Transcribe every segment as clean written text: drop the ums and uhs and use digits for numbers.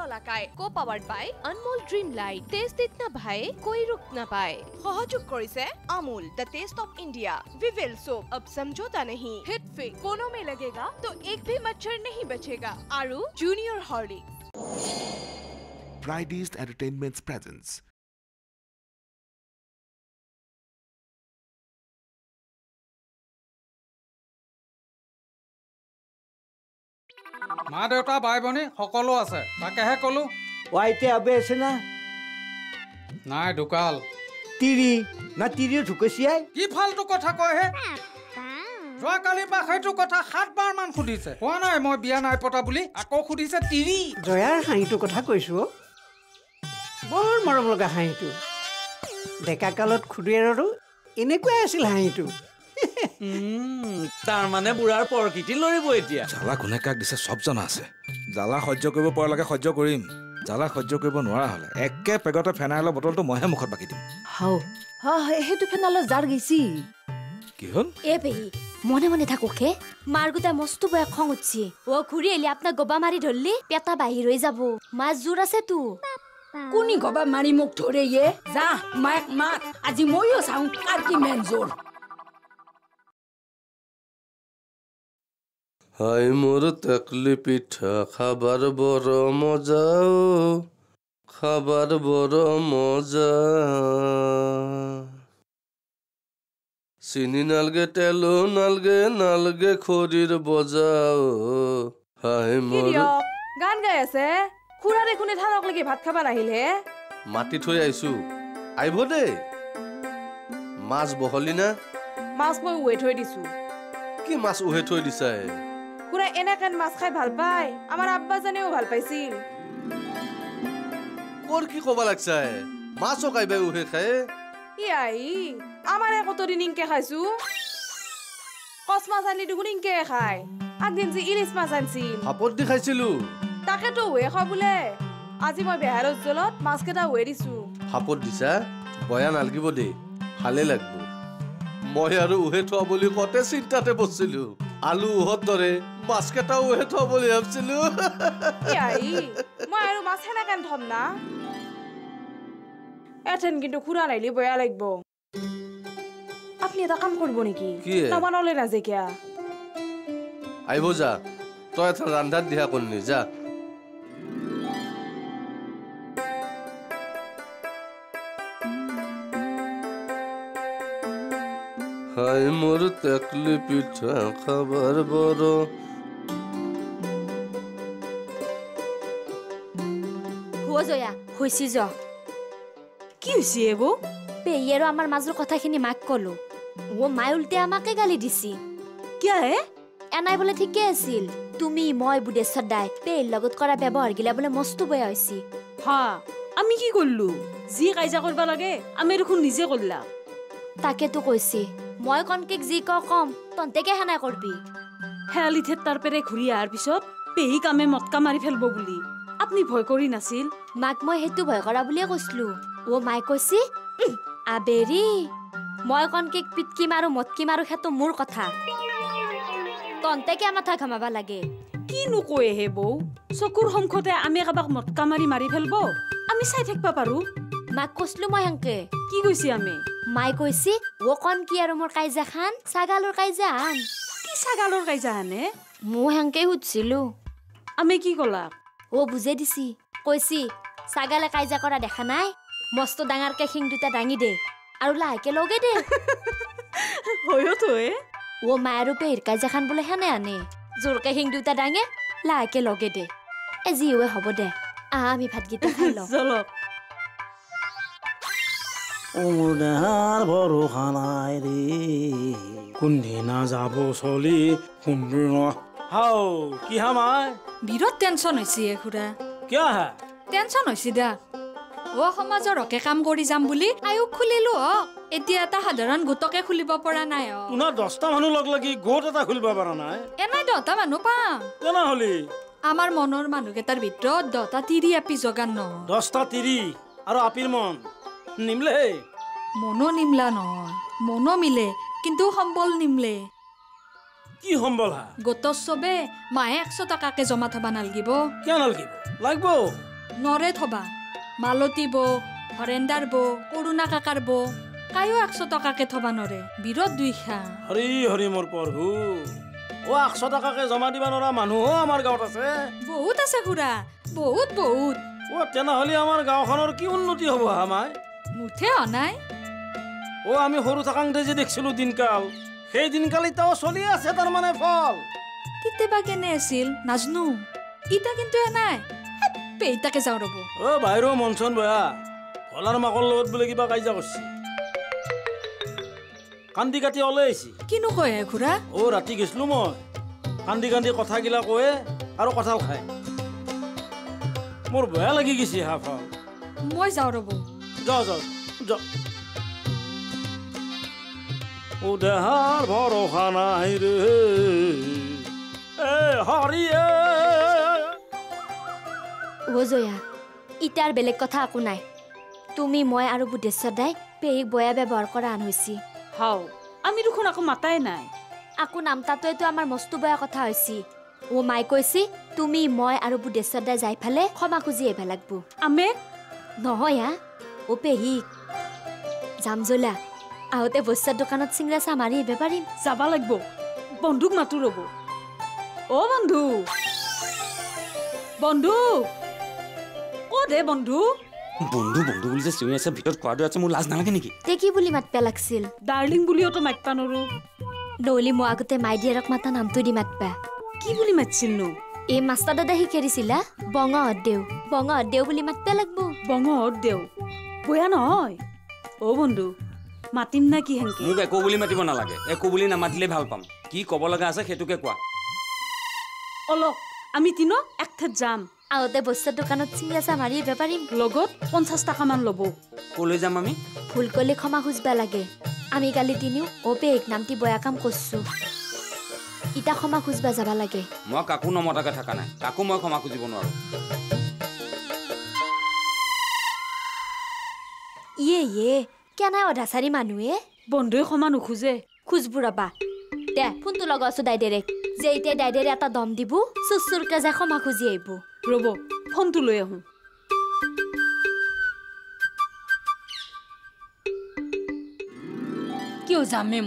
लाकाय को powered by Anmol dream light taste इतना भाई कोई रुक ना पाए सहयोग करिसे Amul the taste of India Vivel soap अब समझौता नहीं हिट फिट कोनों में लगेगा तो एक भी मच्छर नहीं बचेगा आरु junior Horlicks Pride East Entertainment's presence. মা দেউতা ভাই ভনী সকলো আছে তাকেহে কলো ওয়াইতে আবে আছে না নাই ঢুকাল তিৰি না তিৰিও ঢুকাইছিয়াই কি ফালতু কথা কয় হে যোৱাকালি বা সেইটো কথা 7 বাৰ মান সুধিছে কোৱা নাই মই বিয়া নাই পতা বুলি আকৌ সুধিছে তিৰি জয়াৰ হাঁহিটো কথা কৈছো বৰ মৰম লগা হাঁহিটো ডেকা কালত খুৰীয়েৰৰো এনেকুৱাই আছিল হাঁহিটো তাৰ মানে বুঢ়াৰ পৰকিটি লৰিব এতিয়া জালা কোনে কাক দিছে সব জনা আছে জালা সহ্য কৰিব পৰালৈকে সহ্য কৰিম জালা সহ্য কৰিব নোৱাৰা হলে একে পেগতে ফেনাইলৰ বটলটো মইহে মুখত বাকি দিম হাও হা হেতু ফেনাইলৰ জার গেছি কি হল এ পেহি মনে মনে থাকোকে মারগুতা মস্ত বয়া খং উঠছি ও ঘুরি এলি আপনার গবা মারি ধরলি পেটা বাহির হয়ে যাব মাছ জোর আছে তু কোনি গবা মারি মুখ ধরে ইয়ে যা মাক মাক আজি মইও চাও আর কি মেন জোর হাই মোর তাকলি পিঠা খাবার বড় মজা খাবার বড় মজা চিনি নালগে তেলো নালগে নালগে খৰিৰ বজাও হাই মোর গান গাই আছে খুৰা দেখোনে থানক লাগি ভাত খাবা আহিলে মাটি থৈ আইছো আইব দে মাছ বহলি না মাছ মই উহে থৈ দিছো কি মাছ উহে থৈ দিছাই খুৰা এনেকেন মাছ খাই ভাল পায় আমাৰ আব্বা জানেও ভাল পাইছিল কোৰ কি কবা লাগছাই মাছ কাইবে উহে খায় ইয়াই আমারে কতদিন ইনকে খাইছো কস মাছ আনি দেখোন ইনকে খাই আগদিন যে ইলিশ মাছ আনছিল ভাপত দি খাইছিলো তাকেতো উহে খা বোলে আজি মই বেহাৰৰ জলত মাছ কেইটা উহে দিছো ভাপত দিছা বয়া নালগিব দে ভালে লাগব মই আৰু উহে থোৱা বুলি কতে চিন্তাতে বসছিলো আলু উহত দৰে মাছ কেইটা উহে থোৱা বুলি ভাবছিলো ইয়াই মই আৰু মাছ হেনেকেন থম না এথেন কিন্তু খুৰা নাইলি বয়া লাগব আপনি এটা কাম করব নাকি না বানালে না যে কিয়া আইব যা তই এটা রান্ধাত দিহা করনি যা হাই মোর তাকলি পিঠা খাবার বড় হুয়া জয়া হইছি য কি হইছি এবো পেয়েরও আমার মাজর কথাখিনি মাক কলো ও মাই উল্টে আমাকে গালি দিছি কিয়া হে এনাই বলে ঠিকই আছিল তুমি মই বুদেশ্বৰ দাই পেয়ের লগত করা ব্যবহার গিলা বলে মস্ত বয়া হইছি হা আমি কি করলু জি কাইজা করবা লাগে আমি দেখোন নিজে করলা তাকে তো কইছি মই কনকেক জি কম তন্তেকে হেনাই করবি হেলালি থেত তার পেরে ঘুরি আহার পিছত পেহি কামে মটকা মারি ফেলব বুলি আপনি ভয় করি নাছিল মাক মই হেতু ভয় করা বুলিয়ে কইছলু ও মাই কইছি আবেৰি মই কনকেক পিটকি মাৰো মটকি মাৰো হেতু মোৰ কথা তন্তেকে মাথা ঘামাবা লাগে কি নকয়ে হে বৌ চকুৰ সংখতে আমি কাবাক মটকা মাৰি মাৰি ফেলব আমি চাই থাকবা পাৰো মাক কইছলু মই হেনকে কি কইছি আমি মাই কইছি ও কন কি আৰু মোৰ কাইজা খান ছাগালৰ কাইজা আন কি ছাগালৰ কাইজা আনে মো হেনকে হুদছিলু আমি কি কলা ও বুঝে দিছি কইছি ছাগালে কাইজা কৰা দেখা নাই মস্ত ডাঙৰকে শিং দুটা দাঙি দে আৰু লাহেকে লগে দে হয়ো থৈ ও মায়েৰো পেহিৰ কাইজা খান বোলে হেনে আনে জোৰকে শিং দুটা দাঙে লাহেকে লগে দে এ যি হয় হ'ব দে আমি ভাতগিটা খাই লওঁ চলক ওমদাৰ ভৰসা নাই ৰে কোনদিনা যাব চলি কোনদিন হাও কি হামাই বিৰত টেনচন হৈছে খুৰা কিয় হা টেনচন হৈছে দা ও সমাজৰ হকে কাম কৰি যাম বুলি আয়োগ খুলিলো এতিয়া এটা সাধাৰণ গোটকে খুলিব পৰা নাই তোমাৰ 10টা মানুহ লগ লাগি গোট এটা খুলিব পৰা নাই এনাই 10টা মানুহ পাম কেনা হলি আমাৰ মনৰ মানুহকেইটাৰ ভিতৰত 10টা তিৰি আপি যোগান ন 10টা তিৰি আৰু আপিৰ মন নিমলে মনো নিমলা নহয় মনো মিলে কিন্তু সম্বল নিমলে কি সম্বল হা গোটৰ চবে মাহে 100 টকাকে জমা থবা নালগিব কিয় নালগিব লাগব নৰে থবা মালতী বৌ হৰেন্দাৰ বৌ কৰুণা কাকাৰ বৌ কায়ো 100 টকাকে থবা নৰে বিৰত দুইখা হৰি হৰি মোৰ প্ৰভু ও 100 টকাকে জমা দিবা নৰা মানুহো আমাৰ গাঁৱত আছে বহুত আছে খুৰা বহুত বহুত ও তেনেহ'লে আমাৰ গাঁওখনৰ কি উন্নতি হ'ব আমায় মুঠে অনাই ও আমি সৰু থাকাংতে যে দেখিছিলো দিনকাল সেই দিনকাল এটাও চলি আছে তাৰ মানে ফল কেতিয়াবা কেনে আছিল নাজনো ইটা কিন্তু নাই পেইটাকে যাওঁ ৰ'ব ও বাহিৰো মনচন বয়া ফলাৰ মাকৰ লগত বোলে কিবা কাজিয়া কৰিছে কান্দি কাটি ওলাই আহিছে কিনো কয় খুৰা ও ৰাতি গৈছিলো মই কান্দি কান্দি কথাগিলা কয়ে আৰু কঁঠাল খায় মোৰ বেয়া লাগি গৈছে হা ফল মই যাওঁ ৰ'ব যাওঁ যাওঁ যাওঁ ও দেহাৰ ভৰসা নাই ৰে এ হৰিয়ে অ' জয়া ইটাৰ বেলেগ কথা একো নাই তুমি মই আৰু বুদ্ধেশ্বৰ দাই পেহীক বয়া ব্যৱহাৰ কৰা আন হৈছি হাও আমি দেখোন আকৌ মাতাই নাই আকৌ নামতাটোৱেতো আমাৰ মস্ত বেয়া কথা হৈছি ও মাই কৈছি তুমি মই আৰু বুদ্ধেশ্বৰ দাই যাই ফালে ক্ষমা খুজি আহিব লাগব আমে নহয় হা ও পেহীক যাম জলা আহোঁতে বস্তাৰ দোকানত চিংৰা চাহ মাৰি আহিব পাৰিম যাবা লাগব বন্ধুক মাতো ৰ'ব অ বন্ধু বন্ধু অ দে বন্ধু বন্ধু বন্ধু বুলি যে চিঞৰি আছে ভিতৰত কোৱাটো আছে মোৰ লাজ নালাগে নেকি তে কি বুলি মাতবা লাগছিল ডাৰ্লিং বুলিওতো মাতবা নৰো নহ'লে মই আগতে মাইডিয়াৰক মাতা নামটো দি মাতবা কি বুলি মাতছিলনো এই মাষ্টাৰ দাদা শিকাই দিছিলা বঙাহত দেও বুলি মাতবা লাগব বঙত দেও বয়া নহয় অ বন্ধু মাতিম না কি হেংকে মোক একো বুলি মাতিব নালাগে একো বুলি নামাতিলে ভাল পাম কি ক'ব লগা আছে সেইটোকে কোৱা অলপ আমি তিনো এক ঠাইত যাম আহোঁতে বস্তাৰ দোকানত চিংৰা চাহ মাৰি আহিব পাৰিম লগত 50 টকামান ল'ব ক'লৈ যাম আমি ভুল কৰিলে ক্ষমা খুজিবা লাগে আমি কালি তিনিও অ পেহীক নামটি বয়া কাম কৰছো ইটা ক্ষমা খুজিবা যাবা লাগে মই কাকো নমতাকে থকা নাই কাকো মই ক্ষমা খুজিব নোৱাৰো ইয়ে কেনাই অধাচাৰী মানুহে বন্ধুৱে ক্ষমা নোখোজে খুজবো ৰবা দে ফোনটো লগাইছো দাইদেৰেক যে এতিয়া দাইদেৰে এটা দম দিব চুচুৰকে যাই ক্ষমা খুজি আহিব ৰ'ব ফোনটো লৈ আহোঁ কিয় যামে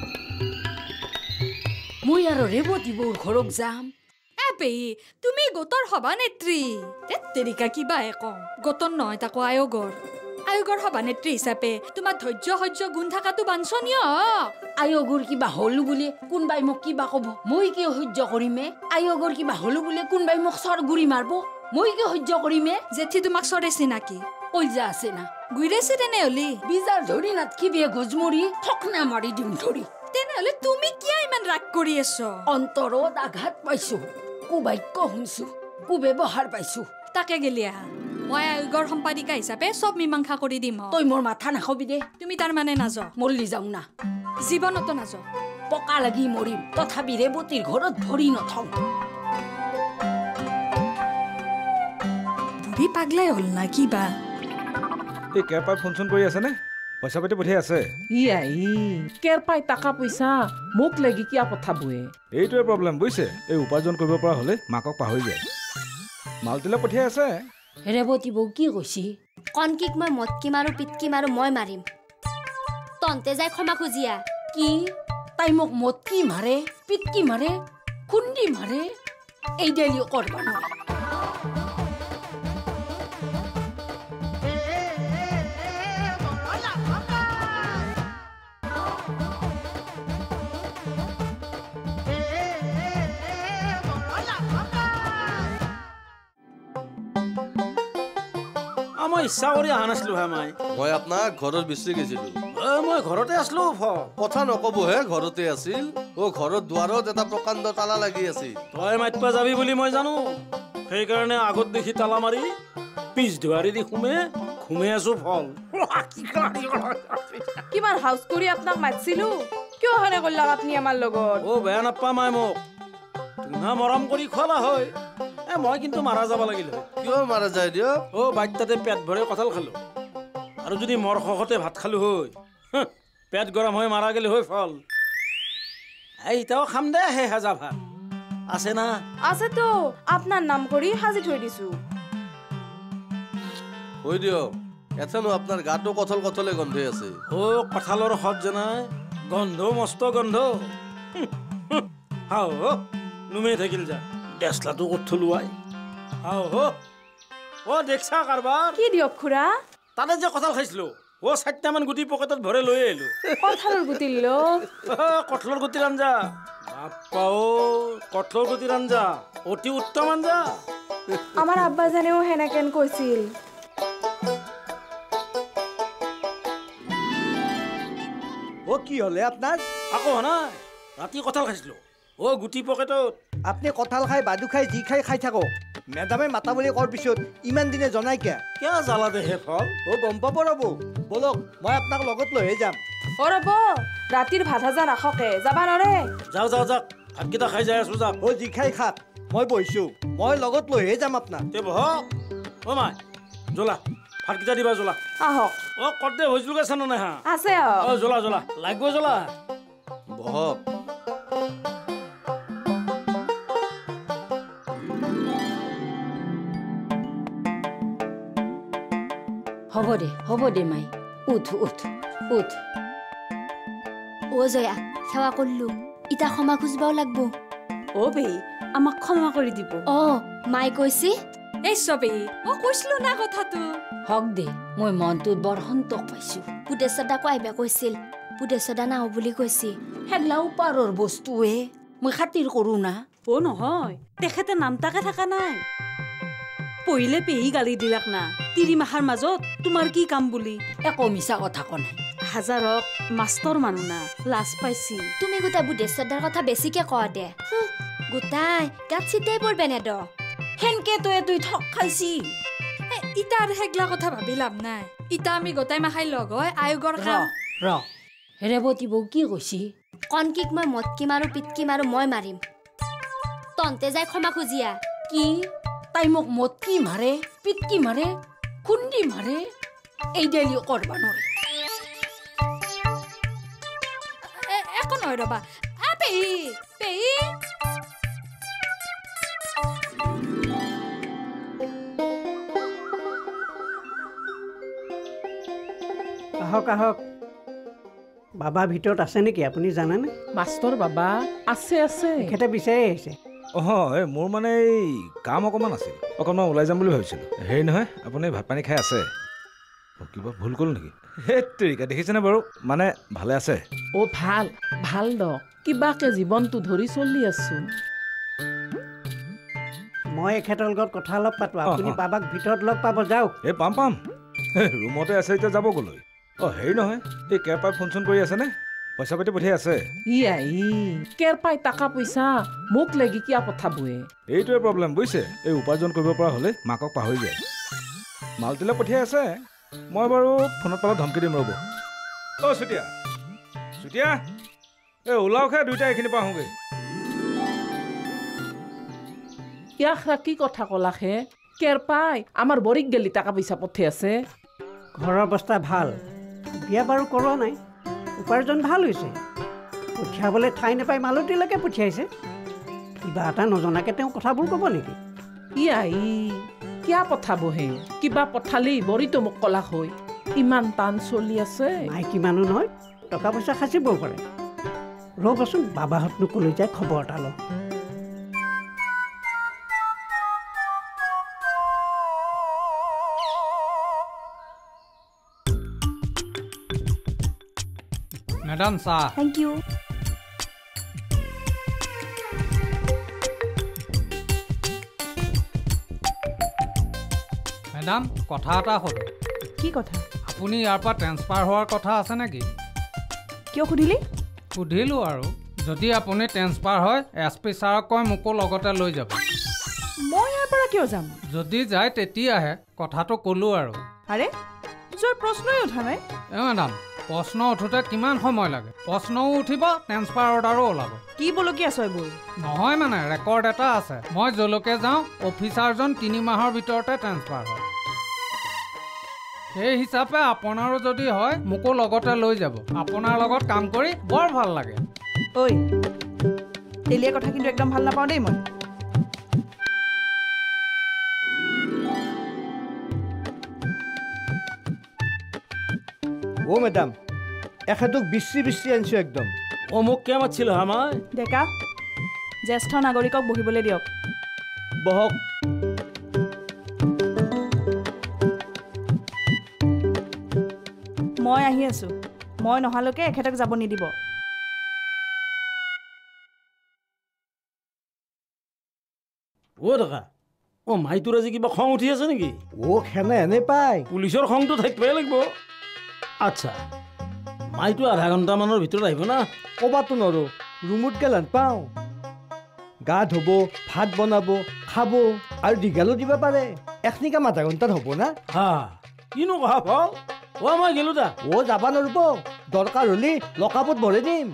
মই আৰু ৰেৱতী বৌৰ ঘৰত যাম এ পেহী তুমি গোটৰ সভানেত্ৰী তেৰিকা কিবাহে কওঁ গোটৰ নহয় তাকো আয়োগৰ সভানেত্ৰী হিচাপে তোমাৰ ধৈৰ্য সহ্য গুণ থকাটো বাঞ্ছনীয় আয়োগৰ কিবা হলো বুলি কোনবাই মোক কিবা ক'ব মই কিয় সহ্য কৰিমে আয়োগৰ কিবা হলো বুলি কোনবাই মোক চৰ গুৰি মাৰব মই কিয় সহ্য কৰিমে জেঠি তোমাক চৰে চিনাকি কইজা আছে না গুইৰেছি তেনেহ'লে বিজাৰ ধৰি নাথকিবি গজমৰি ঠকনা মাৰি দিম ধৰি তেনেহ'লে তুমি কিয় ইমান ৰাগ কৰি আছ অন্তৰত আঘাত পাইছো কুবাক্য শুনছো কুব্যৱহাৰ পাইছো তাকে গেলি আহা মই আয়োগৰ সম্পাদিকা হিচাপে চব মীমাংসা কৰি দিম তই মোৰ মাথা নাখাবি দে তুমি তাৰ মানে নাযাওঁ মৰলি যাওঁ না জীৱনতো নাযাওঁ পকা লাগি মৰিম তথাপি ৰেৱতীৰ ঘৰত ভৰি নথওঁ বুঢ়ী পাগলাই হ'ল না কিবা এই কেৰপাই ফোন চোন কৰি আছেনে পইচা পাতি পঠিয়াই আছে কেৰপাই টকা পইচা মোক লাগি কিয় পঠাবয়ে এইটোৱে প্ৰব্লেম বুজিছে এই উপাৰ্জন কৰিব পৰা হ'লে মাকক পাহৰি যায় মালটিলে পঠিয়াই আছে ৰেৱতী বৌ কি কৈছি কণকিক মই মটকি মাৰো পিটকি মাৰো মই মাৰিম তন্তে যাই ক্ষমা খুজিয়া কি তাই মোক মটকি মাৰে পিটকি মাৰে খুন্দি মাৰে এই ডেলিও কৰবা নোৱাৰে মই ইচ্ছা কৰি অহা নাছিলো হে মই আপোনাক ঘৰত বিচাৰি গৈছিলো মই ঘৰতে আছিলো কথা নকবহে ঘৰতে আছিল ঘৰত দুৱাৰত এটা প্ৰকাণ্ড তালা লাগি আছিল তই মাতিবা যাবি বুলি মই জানো সেইকাৰণে আগত দেখি তালা মাৰি পিছ দুৱাৰি দি ঘুমে আছো ফল কিমান হাউচ কৰি আপোনাক মাতিছিলো কিয় হেনে কৰিলাক আপুনি আমাৰ লগত বেয়া নাপা মাই মোক তুনা মৰম কৰি খোৱালা হয় মই কিন্তু মাৰা যাব লাগিল কিয় মাৰা যায় দিয়ক বাচ্চাতে পেট ভৰে কঁঠাল খালো আৰু যদি মৰ খতে ভাত খালো হয় পেট গৰম হৈ মাৰা গেলি হয় ফল এইটাও খাম দে হে হাজা ভাত আছে না আছে তো আপনার নাম কৰি সাজি থৈ দিছো হৈ দিয়ক এথানো আপনার গাটো কঠল কঠলে গন্ধে আছে ও কঁঠালৰ সত যেনাই গন্ধ মস্ত গন্ধ হাও নুমে থাকিল যা ডেছলাটো ক'ত থলোৱাই হাও ও দেখছা কাৰবাৰ কি দিয়ক খুৰা তাতে যে কঁঠাল খাইছিলো ও 4টামান গুটি পকেটত ভৰে লৈ আহিলো কঁঠালৰ গুটি লো কঁঠালৰ গুটিৰ আঞ্জা বাপ্পা ও কঁঠালৰ গুটিৰ আঞ্জা অতি উত্তম আঞ্জা আমাৰ আব্বা জানেও হেনেকেন কৈছিল ও কি হলে আপনার আকৌ নাই ৰাতি কঁঠাল খাইছিলো ও গুটি পকেটত আপনি কঁঠাল খাই বাদু খাই যি খাই খাই থাকক মেডামে মাতা বুলি কোৱাৰ পিছত ইমান দিনে জনাই কিয় কিয় জ্বালা দেহে ফল ও গম পাব ৰ'ব বলক মই আপোনাক লগত লৈহে যাম অ ৰব ৰাতিৰ ভাত হাজা ৰাখকে যাবা নৰে যাও যাও যাক ভাতকেইটা খাই যাই আছো যাক ও যি খাই খাক মই বহিছো মই লগত লৈহে যাম আপোনাক তে বহ ও মাই জ্বলা ভাতকেইটা দিবা জ্বলা আহক ও কৰ্দে হৈছিলো আছে নে নাই হা আছে ও জ্বলা জ্বলা লাগব জ্বলা বহক হ'ব দে মাই উঠ উঠ উঠ ও জয়া সেৱা কৰিলো ইটা ক্ষমা খুজিবও লাগব ও বে আমাক ক্ষমা কৰি দিব অ মাই কৈছি এই চবেই মই কৈছিলো না কথাটো হক দে মই মনটোত বৰ সন্তোষ পাইছো পুদেশদাকো আহিবা কৈছিল পুদেশদা নাও বুলি কৈছি হেলাও পাৰৰ বস্তুৱে মই খাতিৰ কৰো না ও নহয় তেখেতে নামতাকে থকা নাই পहिले পেহী গালি দিলাক না 3 মাহৰ মাজত তোমাৰ কি কাম বুলি একো মিছা কথা ক নাই হাজাৰক মাষ্টৰ মানুহ না লাজ পাইছি তুমি গোটা বুদেশদাৰ কথা বেছিকে কৱা দে গোটাই গাত চিতাই পৰবে নে দ হেনকে তুই ঠক খাইছি ইটাৰ হেগলা কথা ভাবি লাভ নাই ইটা আমি গোটাই মাখাই লগ হয় আয়োগৰ কাম ৰ ৰেৱতী বৌ কি কৈছি কনকিক মই মতকি মাৰো পিটকি মাৰো মই মাৰিম তন্তে যাই ক্ষমা খুজিয়া কি তাই মোক মতকি মাৰে পিটকি মাৰে খুন্দি মাৰে এই ডেলি কৰবা নৰে একো নহয় ৰবা পেহী পেহী আহক আহক বাবা ভিতৰত আছে নেকি আপুনি জানেনে মাষ্টৰ বাবা আছে আছে তেখেতে বিচাৰি আহিছে এই মোৰ মানে এই কাম অকণমান আছিল অকণমান ওলাই যাম বুলি ভাবিছিলোঁ হেৰি নহয় আপুনি ভাত পানী খাই আছে কিবা ভুল কৰিলোঁ নেকি সেই তৰিকা দেখিছেনে বাৰু মানে ভালে আছে ভাল ভাল দ কিবাকে জীৱনটো ধৰি চলি আছো মই এখেতৰ লগত কথা অলপ পাতো আপুনি বাবাক ভিতৰত লগ পাব যাওক এই পাম ৰুমতে আছে এতিয়া যাব গ'লৈ হেৰি নহয় এই কেৰ পাই ফোন চোন কৰি আছেনে পইচা পাতি পঠিয়াই আছে কেৰ পাই টকা পইচা মোক লাগি কিয় পঠাবয়ে এইটোৱে প্ৰব্লেম বুজিছে এই উপাৰ্জন কৰিব পৰা হ'লে মাকক পাহৰি যায় মাল দিলে পঠিয়াই আছে মই বাৰু ফোনত পালে ধমকি দিম ৰ'ব চুতীয়া এই ওলাওখে দুইটা এইখিনিৰ পৰা আহোঁগৈ কি কথা ক'লাখে কেৰ পাই আমাৰ বৰিক গেলি টকা পইচা পঠাই আছে ঘৰৰ অৱস্থা ভাল বিয়া বাৰু কৰোৱা নাই উপাৰ্জন ভাল হৈছে পঠিয়াবলৈ ঠাই নাপাই মালতীলৈকে পঠিয়াইছে কিবা এটা নজনাকৈ তেওঁ কথাবোৰ ক'ব নেকি কিয় পঠাবহে কিবা পঠালি বৰিটো মোক কলা হৈ ইমান টান চলি আছে মাইকী মানুহ নহয় টকা পইচা সাঁচিবও পাৰে ৰ'বচোন বাবাহঁতনো ক'লৈ যায় খবৰ এটা লওঁ মেডাম চাহ থ্যাংক ইউ মেডাম কথা এটা সোধো কি কথা আপুনি ইয়াৰ পৰা ট্ৰেন্সফাৰ হোৱাৰ কথা আছে নেকি কিয় সুধিলি সুধিলোঁ আৰু যদি আপুনি ট্ৰেন্সফাৰ হয় SP ছাৰক কৈ মোকো লগতে লৈ যাব মই ইয়াৰ পৰা কিয় যাম যদি যায় তেতিয়াহে কথাটো ক'লোঁ আৰু আৰে যোৱাৰ প্ৰশ্নই উঠা নাই মেডাম প্ৰশ্ন উঠোতে কিমান সময় লাগে প্ৰশ্নও উঠিব ট্ৰেন্সফাৰ অৰ্ডাৰো ওলাব কি বলকি আছ এইবোৰ নহয় মানে ৰেকৰ্ড এটা আছে মই যলৈকে যাওঁ অফিচাৰজন 3 মাহৰ ভিতৰতে ট্ৰেন্সফাৰ হয় সেই হিচাপে আপোনাৰো যদি হয় মোকো লগতে লৈ যাব আপোনাৰ লগত কাম কৰি বৰ ভাল লাগে ঐ তেলিয়া কথা কিন্তু একদম ভাল নাপাওঁ দেই মই অ' মেডাম এখেতক বিশ্ৰী আনিছোঁ একদম অ মোক কিয় মাতিছিল আমাৰ ডেকা জ্যেষ্ঠ নাগৰিকক বহিবলৈ দিয়ক বহক মই আহি আছোঁ মই নহালৈকে এখেতক যাব নিদিব অ' ডেকা অ' মাইটোৰ আজি কিবা খং উঠি আছে নেকি অ' খেনে এনে পাই পুলিচৰ খংটো থাকিবই লাগিব আচ্ছা মাইটো আধা ঘণ্টামানৰ ভিতৰত আহিব না ক'বাতো নৰো ৰুমত গেলান পাওঁ গা ধুব ভাত বনাব খাব আৰু দীঘালো দিব পাৰে এখনি কাম আধা ঘণ্টাত হ'ব না হা কিনো কহা ফল অ' মই গেলো দা অ' যাবা নৰব দৰকাৰ হ'লে লকাপত ভৰাই দিম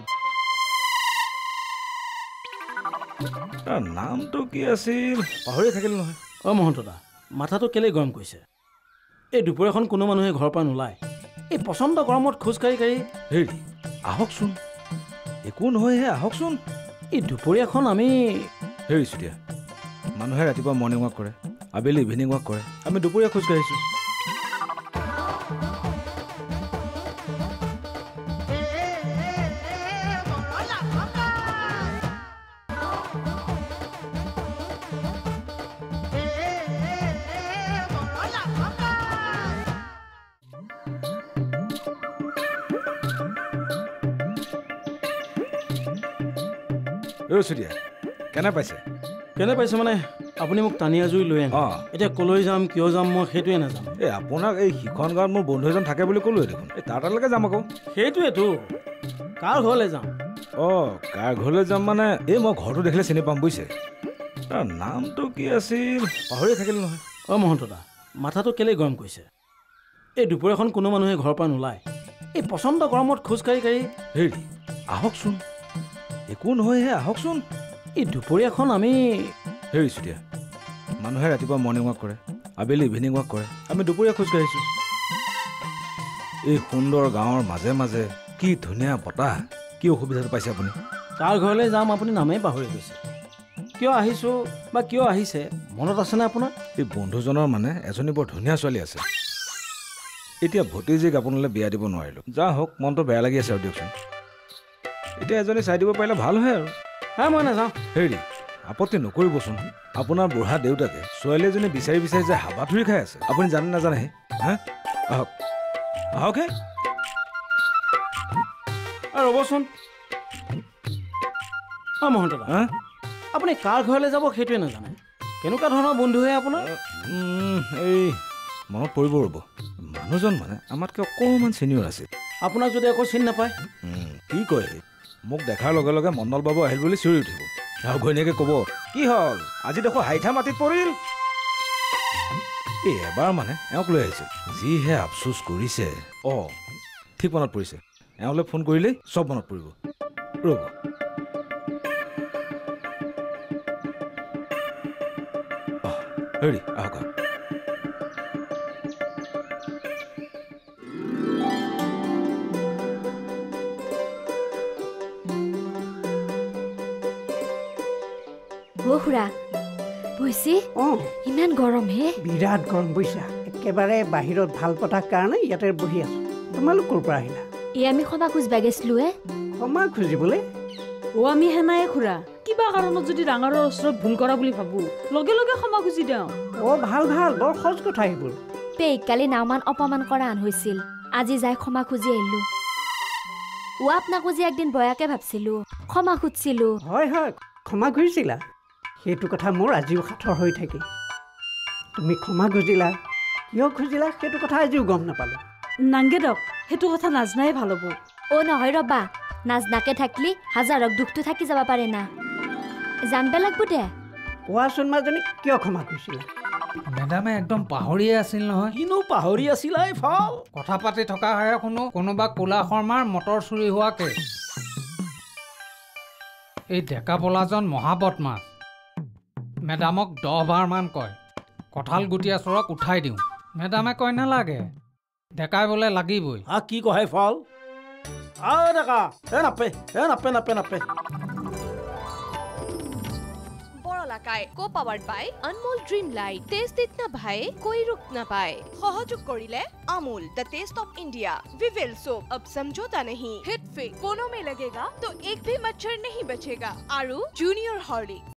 নামটো কি আছিল পাহৰি থাকিল নহয় অ' মহন্ত দা মাথাটো কেলে গৰম কৰিছে এই দুপৰীয়াখন কোনো মানুহে ঘৰৰ পৰা নোলায় এই পচন্দ গৰমত খোজকাঢ়ি হেৰি আহকচোন একো নহয়হে আহকচোন এই দুপৰীয়াখন আমি হেৰি চুতীয়া মানুহে ৰাতিপুৱা মৰ্ণিং ৱাক কৰে আবেলি ইভিনিং ৱাক কৰে আমি দুপৰীয়া খোজকাঢ়িছোঁ চুতীয়া কেনে পাইছে মানে আপুনি মোক টানি আজুৰি লৈ আনে এতিয়া কলৈ যাম কিয় যাম মই সেইটোৱে নাজানো এই আপোনাক এই সিখন গাঁৱত মোৰ বন্ধু এজন থাকে বুলি ক'লোৱে দেখোন এই তাৰ তালৈকে যাম আকৌ সেইটোৱেতো কাৰ ঘৰলৈ যাম অঁ কাৰ ঘৰলৈ যাম মানে এই মই ঘৰটো দেখিলে চিনি পাম বুজিছে তাৰ নামটো কি আছিল পাহৰি থাকিল নহয় অ' মহন্ত দা মাথাটো কেলে গৰম কৰিছে এই দুপৰীয়াখন কোনো মানুহে ঘৰৰ পৰা নোলায় এই পচন্দ গৰমত খোজকাঢ়ি হেৰি আহকচোন একো নহয়হে আহকচোন এই দুপৰীয়াখন আমি হেৰি চুতীয়া মানুহে ৰাতিপুৱা মৰ্ণিং ৱাক কৰে আবেলি ইভিনিং ৱাক কৰে আমি দুপৰীয়া খোজকাঢ়িছোঁ এই সুন্দৰ গাঁৱৰ মাজে মাজে কি ধুনীয়া বতাহ কি অসুবিধাটো পাইছে আপুনি কাৰ ঘৰলৈ যাম আপুনি নামেই পাহৰি গৈছে কিয় আহিছোঁ বা কিয় আহিছে মনত আছেনে আপোনাৰ এই বন্ধুজনৰ মানে এজনী বৰ ধুনীয়া ছোৱালী আছে এতিয়া ভতিজীক আপোনালৈ বিয়া দিব নোৱাৰিলোঁ যা হওক মনটো বেয়া লাগি আছে আৰু দিয়কচোন এতিয়া এজনী চাই দিব পাৰিলে ভাল হয় আৰু মই নাযাওঁ হেৰি আপত্তি নকৰিবচোন আপোনাৰ বুঢ়া দেউতাকে ছোৱালী এজনী বিচাৰি যে হাবাথুৰি খাই আছে আপুনি জানে নাজানেহে হা আহক আহকহে ৰ'বচোন অ' মহন্ত দা আপুনি কাৰ ঘৰলৈ যাব সেইটোৱে নাজানে কেনেকুৱা ধৰণৰ বন্ধুহে আপোনাৰ এই মনত পৰিব ৰ'ব মানুহজন মানে আমাতকৈ অকণমান ছিনিয়ৰ আছিল আপোনাক যদি একো চিনি নাপায় কি কয় মোক দেখাৰ লগে লগে মণ্ডল বাবু আহিল বুলি চিঞৰি উঠিব আৰু ঘৈণীয়েকে ক'ব কি হ'ল আজি দেখো হাইঠা মাটিত পৰিল এই এবাৰ মানে এওঁক লৈ আহিছিল যিহে আফচোচ কৰিছে অঁ ঠিক মনত পৰিছে এওঁলৈ ফোন কৰিলেই চব মনত পৰিব ৰ'ব হেৰি আহক খুৰা বৈছি ইমান গৰম হে বিৰাট গৰম বৈছা একেবাৰে বাহিৰত ভাল পতাৰ কাৰণে ইয়াতে বহি আছো তোমালোক ক'ৰ পৰা আহিলা এই আমি ক্ষমা খুজিবা গৈছিলো ক্ষমা খুজিবলৈ আমি হেনাই খুৰা কিবা কাৰণত যদি ডাঙৰৰ ওচৰত ভুল কৰা বুলি ভাবো লগে লগে ক্ষমা খুজি দিওঁ ভাল বৰ সহজ কথা এইবোৰ পেইক কালি নাওমান অপমান কৰা আন হৈছিল আজি যাই ক্ষমা খুজি আহিলো আপোনাক খুজি একদিন বয়াকে ভাবছিলো ক্ষমা খুজিছিলো হয় ক্ষমা খুজিছিলা সেইটো কথা মোৰ আজিও সাঁথৰ হৈ থাকে তুমি ক্ষমা খুজিলা কিয় খুজিলা সেইটো কথা আজিও গম নাপালো নাংগে দক সেইটো কথা নাজনাই ভাল হ'ব নহয় ৰবা নাজনাকে থাকলি হাজাৰক দুখটো থাকি যাব পাৰে না জানবা লাগব দে কোৱাচোন মাজনী কিয় ক্ষমা খুজিছিলা মেডামে একদম পাহৰিয়ে আছিল নহয় কিনো পাহৰি আছিলা এই ফল কথা পাতি থকা হয় কোনোবা ক'লা শৰ্মাৰ মটৰ চুৰি হোৱাকে এই ডেকা পলাজন মহাবদমাছ মেডামক 10 বাৰমান কয় কঁঠাল গুটিয়া চোৰক উঠাই দিওঁ মেডামে কয় নালাগে ডেকাই বোলে লাগিবই কি কয় ফল ডেকা নাপে বৰলা पटाकाय को powered by Anmol dream light taste इतना भाई कोई रुक ना पाए सहयोग करिले Amul the taste of India Vivel soap अब समझौता नहीं हिट फिट कोनों में लगेगा तो एक भी मच्छर नहीं बचेगा आरु जूनियर हॉर्लिक्स